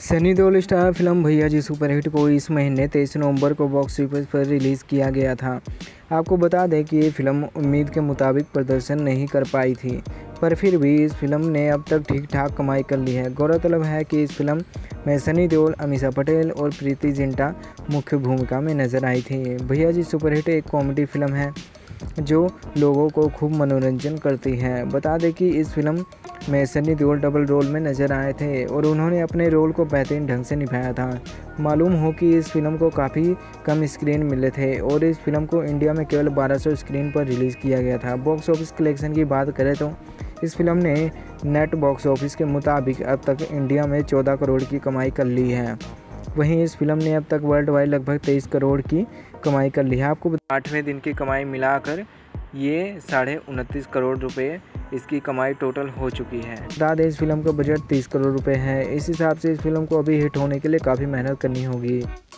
Sunny Deol star film Bhaiaji Superhit को इस महीने 23 नवंबर को बॉक्स ऑफिस पर रिलीज़ किया गया था। आपको बता दें कि ये फिल्म उम्मीद के मुताबिक प्रदर्शन नहीं कर पाई थी, पर फिर भी इस फिल्म ने अब तक ठीक ठाक कमाई कर ली है। गौरतलब है कि इस फिल्म में सनी देओल, अमीषा पटेल और प्रीति जिंटा मुख्य भूमिका में नजर आई थी। भैयाजी सुपरहिट एक कॉमेडी फिल्म है जो लोगों को खूब मनोरंजन करती है। बता दें कि इस फिल्म में सनी देओल डबल रोल में नजर आए थे और उन्होंने अपने रोल को बेहतरीन ढंग से निभाया था। मालूम हो कि इस फिल्म को काफ़ी कम स्क्रीन मिले थे और इस फिल्म को इंडिया में केवल 1200 स्क्रीन पर रिलीज़ किया गया था। बॉक्स ऑफिस कलेक्शन की बात करें तो इस फिल्म ने नेट बॉक्स ऑफिस के मुताबिक अब तक इंडिया में 14 करोड़ की कमाई कर ली है। वहीं इस फिल्म ने अब तक वर्ल्ड वाइड लगभग 23 करोड़ की कमाई कर ली है। आपको 8वें दिन की कमाई मिलाकर ये 29.5 करोड़ रुपए इसकी कमाई टोटल हो चुकी है। बता दें इस फिल्म का बजट 30 करोड़ रुपए है। इस हिसाब से इस फिल्म को अभी हिट होने के लिए काफ़ी मेहनत करनी होगी।